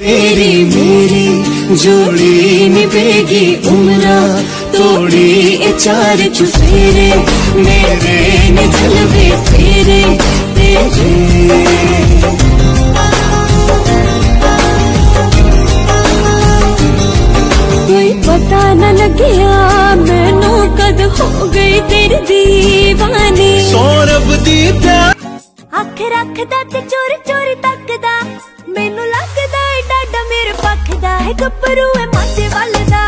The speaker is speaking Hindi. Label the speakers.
Speaker 1: तेरी मेरी जोड़ी निभेगी उम्रा तोड़ी ए चार चुफेरे मेरे ने जलवे तेरे तेरे। कोई पता न लगिया मैनू कद हो गई तेरी दीवानी। सौरभ दी अख रखदा ते चोरी चोरी तकदा मैनू लगदा है डाडा मेरे पक्ख दा है गब्बरू है माथे वाले दा।